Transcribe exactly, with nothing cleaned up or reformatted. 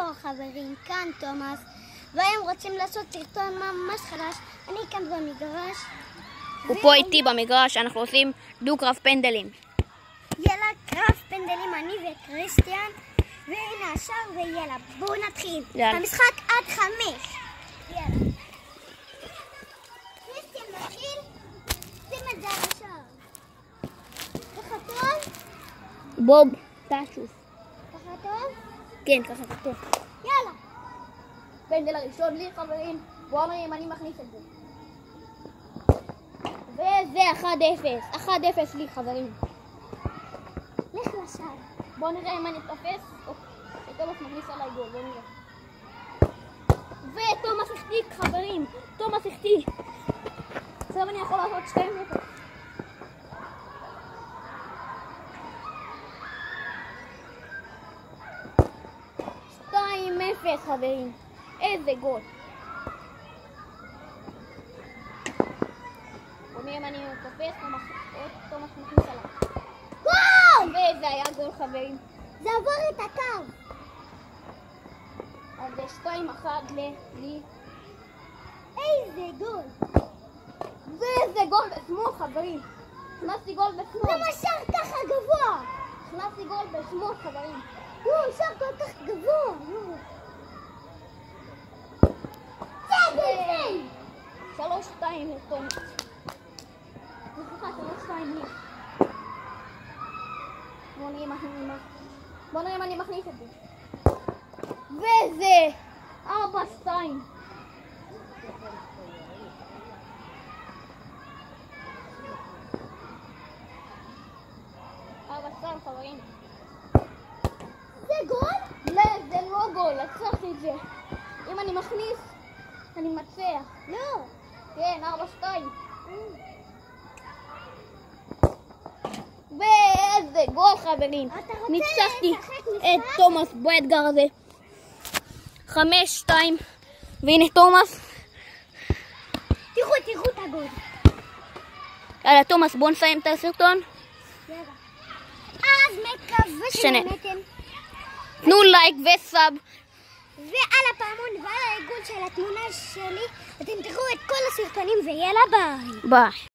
שלום חברים, כאן תומאס, והיום רוצים לעשות סרטון ממש חדש. אני כאן במגרש. הוא פה איתי במגרש, אנחנו עושים דו-קרב פנדלים. יאללה, קרב פנדלים, אני וקריסטיאן, והנה השער ויאללה, בואו נתחיל. יאללה. המשחק עד חמש. יאללה. קריסטיאן מתחיל, שים את זה על השער. ככה טוב? בוב, תשוף. ככה טוב? כן, ככה טוב. יאללה. פנדל הראשון לי חברים, בואו נראה אם אני מכניס את זה. וזה אחד אפס, אחד אפס לי חברים. לך לשער. בואו נראה אם אני תופס. תומאס מכניס עליי גול, בואו נראה. ותומאס החטיק חברים, תומאס החטיק. עכשיו אני יכול לעשות שתיים אפס. שתיים אפס חברים, איזה גול. בואו נראה אם אני תופס, תומאס מכניס עליי. גול! וזה היה גול חברים. זה עבור את הקו. אז זה שתיים אחת לי. איזה גול. וזה גול בשמאל חברים. הכנסתי גול בשמאל. למה שער ככה גבוה? הכנסתי גול בשמאל חברים. וואו, שער כל כך גבוה. זה גול. שלוש שתיים לתומאס. נכחה שלוש שתיים לי. בואו נראה בואו נראה אם אני מכניס את זה. וזה ארבע שתיים. ארבע שתיים חברים. זה גול? לא, זה לא גול, לקחתי את זה. אם אני מכניס, אני מצח. לא. כן, ארבע שתיים. ואיזה גול חברים. ניצחתי את תומאס באתגר הזה. חמש שתיים. והנה תומאס. תראו, תראו את הגול. יאללה תומאס, בוא נסיים את הסרטון. יאללה. אז מקווה שנהנתם. תנו לייק וסאב. ועל הפעמון ועל העיגול של התמונה שלי אתם תראו את כל הסרטונים ויאללה ביי. ביי.